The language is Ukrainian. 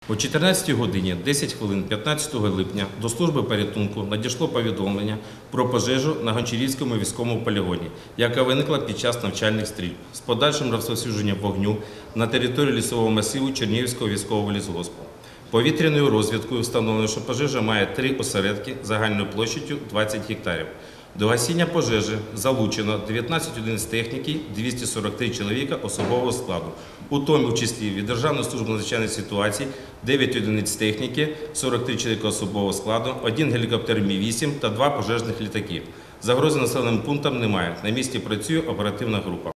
О 14 годині 10 хвилин 15 липня до служби порятунку надійшло повідомлення про пожежу на Гончарівському військовому полігоні, яка виникла під час навчальних стрільб з подальшим розповсюдженням вогню на території лісового масиву Чернігівського військового лісгоспу. Повітряною розвідкою встановлено, що пожежа має 3 осередки загальною площею 20 гектарів. До гасіння пожежі залучено 19 одиниць техніки, 243 чоловіка особового складу, у тому числі від Державної служби надзвичайних ситуацій 9 одиниць техніки, 43 чоловіка особового складу, 1 гелікоптер Мі-8 та 2 пожежних літаки. Загрози населеним пунктам немає. На місці працює оперативна група.